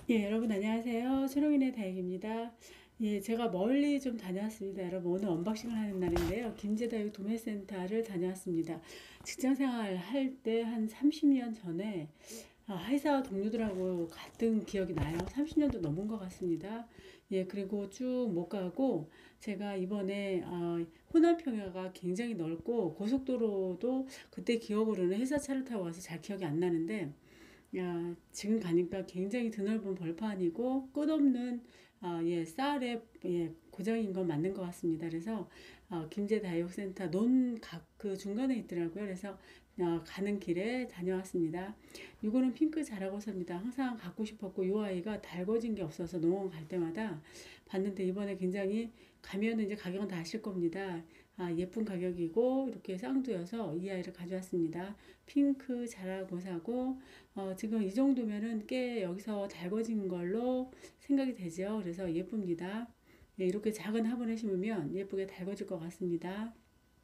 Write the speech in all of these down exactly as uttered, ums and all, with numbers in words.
예, 여러분 안녕하세요. 초롱이네 다육입니다. 예, 제가 멀리 좀 다녀왔습니다. 여러분 오늘 언박싱을 하는 날인데요. 김제다육 도매센터를 다녀왔습니다. 직장생활 할 때 한 삼십 년 전에 아, 회사 동료들하고 갔던 기억이 나요. 삼십 년도 넘은 것 같습니다. 예, 그리고 쭉 못 가고 제가 이번에 어, 호남평야가 굉장히 넓고 고속도로도 그때 기억으로는 회사 차를 타고 와서 잘 기억이 안 나는데 야, 지금 가니까 굉장히 드넓은 벌판이고 끝없는 아, 예, 쌀의 예, 고장인 건 맞는 것 같습니다. 그래서 어, 김제다육센터 논각 그 중간에 있더라고요. 그래서 어, 가는 길에 다녀왔습니다. 이거는 핑크 자라고서입니다. 항상 갖고 싶었고 이 아이가 달궈진 게 없어서 농원 갈 때마다 봤는데 이번에 굉장히 가면은 이제 가격은 다 아실 겁니다. 아, 예쁜 가격이고 이렇게 쌍두여서 이 아이를 가져왔습니다. 핑크 자라고사고 어, 지금 이 정도면은 꽤 여기서 달궈진 걸로 생각이 되죠. 그래서 예쁩니다. 예, 이렇게 작은 화분에 심으면 예쁘게 달궈질 것 같습니다.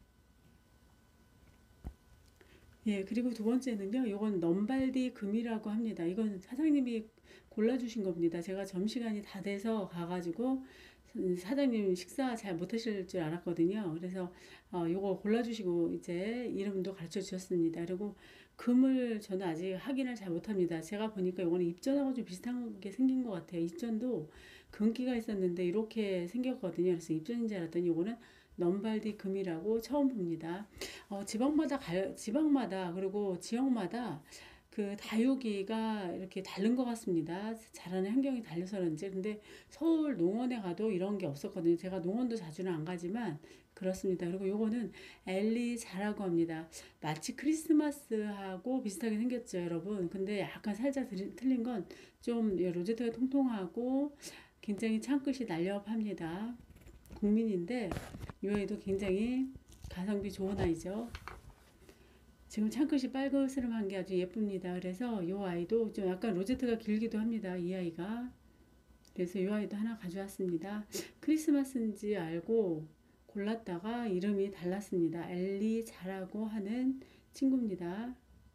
예, 그리고 두 번째는요, 이건 넘발디 금이라고 합니다. 이건 사장님이 골라주신 겁니다. 제가 점심시간이 다 돼서 가가지고 사장님 식사 잘 못하실 줄 알았거든요. 그래서 어, 요거 골라주시고 이제 이름도 가르쳐 주셨습니다. 그리고 금을 저는 아직 확인을 잘 못합니다. 제가 보니까 요거는 입전하고 좀 비슷한 게 생긴 것 같아요. 입전도 금기가 있었는데 이렇게 생겼거든요. 그래서 입전인 줄 알았더니 요거는 넘발디 금이라고 처음 봅니다. 어, 지방마다 가, 지방마다 그리고 지역마다 그 다육이가 이렇게 다른 것 같습니다. 자라는 환경이 달라서 그런지. 근데 서울 농원에 가도 이런 게 없었거든요. 제가 농원도 자주는 안 가지만 그렇습니다. 그리고 요거는 엘리 자라고 합니다. 마치 크리스마스하고 비슷하게 생겼죠, 여러분. 근데 약간 살짝 틀린 건 좀 로제트가 통통하고 굉장히 창끝이 날렵합니다. 국민인데 이 아이도 굉장히 가성비 좋은 아이죠. 지금 창끝이 빨그스름한 게 아주 예쁩니다. 그래서 이 아이도 좀 약간 로제트가 길기도 합니다. 이 아이가. 그래서 이 아이도 하나 가져왔습니다. 크리스마스인지 알고 골랐다가 이름이 달랐습니다. 엘리 자라고 하는 친구입니다.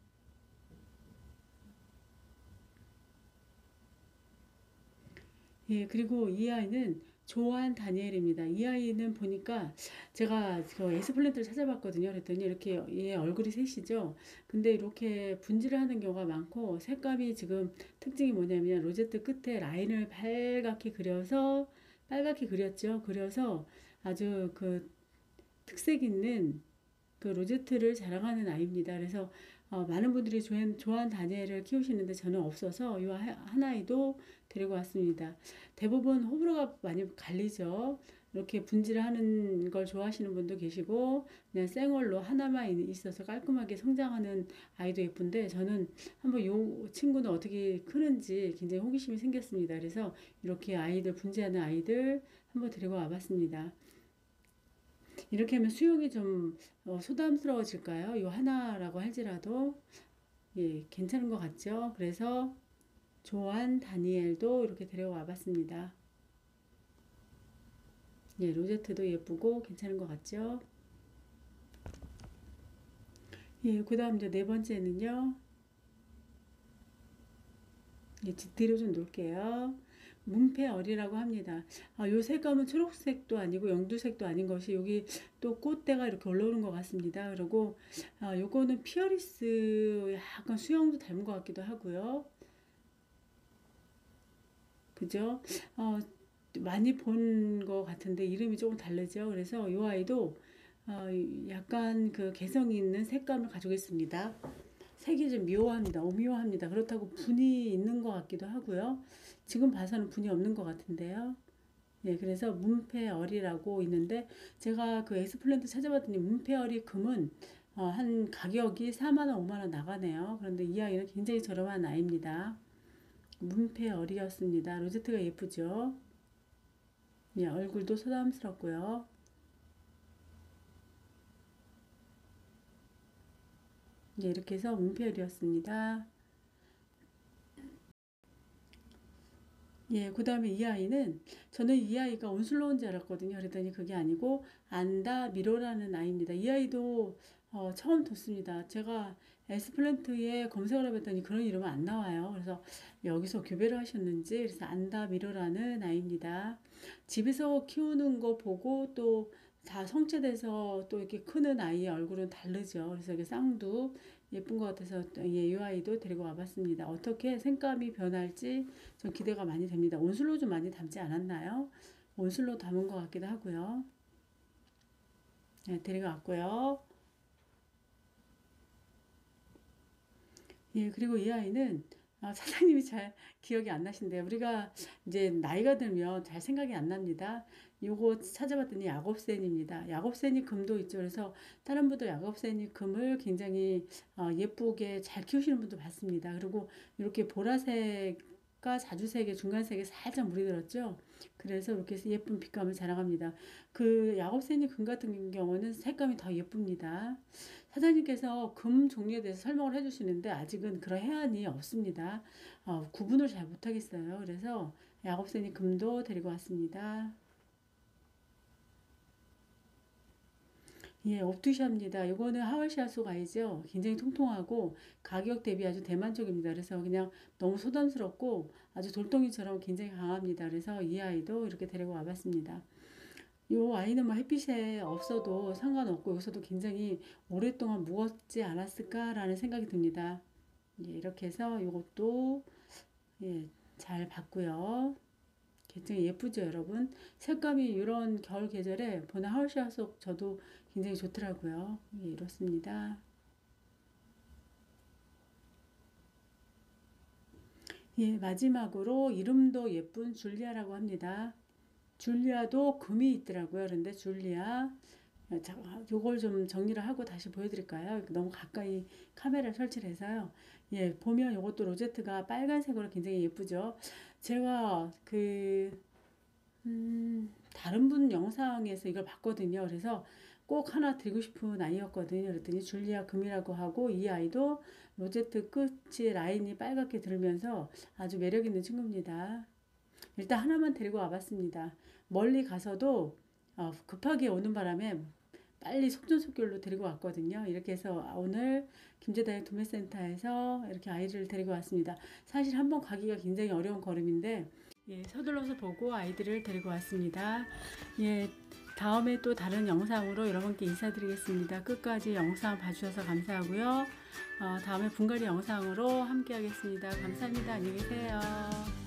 예, 그리고 이 아이는 조한 다니엘입니다. 이 아이는 보니까 제가 그 에스플랜트를 찾아봤거든요. 그랬더니 이렇게 얘 얼굴이 셋이죠. 근데 이렇게 분지를 하는 경우가 많고 색감이 지금 특징이 뭐냐면 로제트 끝에 라인을 빨갛게 그려서 빨갛게 그렸죠. 그려서 아주 그 특색 있는 그 로제트를 자랑하는 아이입니다. 그래서 어, 많은 분들이 조한, 조한 다니엘을 키우시는데 저는 없어서 이 한 아이도 데리고 왔습니다. 대부분 호불호가 많이 갈리죠. 이렇게 분질을 하는 걸 좋아하시는 분도 계시고 그냥 생얼로 하나만 있어서 깔끔하게 성장하는 아이도 예쁜데 저는 한번 이 친구는 어떻게 크는지 굉장히 호기심이 생겼습니다. 그래서 이렇게 아이들 분재하는 아이들 한번 데리고 와봤습니다. 이렇게 하면 수용이 좀 어, 소담스러워질까요? 요 하나라고 할지라도 예, 괜찮은 것 같죠? 그래서 조한 다니엘도 이렇게 데려와 봤습니다. 예, 로제트도 예쁘고 괜찮은 것 같죠? 예, 그 다음 이제 네 번째는요. 예, 뒤로 좀 놓을게요. 문패어리라고 합니다. 아, 요 색감은 초록색도 아니고 영두색도 아닌 것이 여기 또 꽃대가 이렇게 올라오는 것 같습니다. 그리고 아, 요거는 피어리스 약간 수영도 닮은 것 같기도 하고요. 그죠? 어, 많이 본 것 같은데 이름이 조금 다르죠. 그래서 이 아이도 어, 약간 그 개성 있는 색감을 가지고 있습니다. 색이 좀 묘합니다. 오묘합니다. 그렇다고 분이 있는 것 같기도 하고요. 지금 봐서는 분이 없는 것 같은데요. 네, 그래서 문패어리라고 있는데 제가 그 엑스플랜트 찾아봤더니 문패어리 금은 어, 한 가격이 사만 원, 오만 원 나가네요. 그런데 이 아이는 굉장히 저렴한 아이입니다. 문패어리였습니다. 로제트가 예쁘죠? 예, 얼굴도 소담스럽고요. 예, 이렇게 해서 문패어리였습니다. 예, 그 다음에 이 아이는, 저는 이 아이가 온슬로운 줄 알았거든요. 그랬더니 그게 아니고, 안다 미로라는 아이입니다. 이 아이도, 어, 처음 듣습니다. 제가 에스플란트에 검색을 해봤더니 그런 이름은 안 나와요. 그래서 여기서 교배를 하셨는지, 그래서 안다 미로라는 아이입니다. 집에서 키우는 거 보고 또 다 성체돼서 또 이렇게 크는 아이의 얼굴은 다르죠. 그래서 이게 쌍두 예쁜 것 같아서 예, 이 아이도 데리고 와봤습니다. 어떻게 색감이 변할지 좀 기대가 많이 됩니다. 온슬로 좀 많이 닮지 않았나요? 온슬로 닮은 것 같기도 하고요. 네, 데리고 왔고요. 예, 그리고 이 아이는 아, 사장님이 잘 기억이 안 나신대요. 우리가 이제 나이가 들면 잘 생각이 안 납니다. 요거 찾아봤더니 야곱센입니다. 야곱센이 금도 있죠. 그래서 다른 분도 야곱센이 금을 굉장히 어, 예쁘게 잘 키우시는 분도 봤습니다. 그리고 이렇게 보라색과 자주색의 중간색에 살짝 물이 들었죠. 그래서 이렇게 예쁜 빛감을 자랑합니다. 그 야곱센이 금 같은 경우는 색감이 더 예쁩니다. 사장님께서 금 종류에 대해서 설명을 해주시는데 아직은 그런 해안이 없습니다. 어, 구분을 잘 못하겠어요. 그래서 야곱센이 금도 데리고 왔습니다. 예, 옵투샤입니다. 이거는 하월시아속 아이죠. 굉장히 통통하고 가격 대비 아주 대만족입니다. 그래서 그냥 너무 소담스럽고 아주 돌덩이처럼 굉장히 강합니다. 그래서 이 아이도 이렇게 데리고 와봤습니다. 이 아이는 뭐 햇빛에 없어도 상관없고 여기서도 굉장히 오랫동안 묵었지 않았을까라는 생각이 듭니다. 예, 이렇게 해서 이것도 예, 잘 봤고요. 굉장히 예쁘죠, 여러분? 색감이 이런 겨울 계절에 보는 하울시아속 저도 굉장히 좋더라고요. 예, 이렇습니다. 예, 마지막으로 이름도 예쁜 줄리아라고 합니다. 줄리아도 금이 있더라고요. 그런데 줄리아 자, 요걸 좀 정리를 하고 다시 보여드릴까요? 너무 가까이 카메라를 설치를 해서요. 예, 보면 요것도 로제트가 빨간색으로 굉장히 예쁘죠. 제가 그, 음, 다른 분 영상에서 이걸 봤거든요. 그래서 꼭 하나 드리고 싶은 아이였거든요. 그랬더니 줄리아 금이라고 하고 이 아이도 로제트 끝이 라인이 빨갛게 들면서 아주 매력 있는 친구입니다. 일단 하나만 데리고 와봤습니다. 멀리 가서도 어, 급하게 오는 바람에 빨리 속전속결로 데리고 왔거든요. 이렇게 해서 오늘 김제다의 도매센터에서 이렇게 아이를 데리고 왔습니다. 사실 한번 가기가 굉장히 어려운 걸음인데 예, 서둘러서 보고 아이들을 데리고 왔습니다. 예, 다음에 또 다른 영상으로 여러분께 인사드리겠습니다. 끝까지 영상 봐주셔서 감사하고요. 어, 다음에 분갈이 영상으로 함께 하겠습니다. 감사합니다. 안녕히 계세요.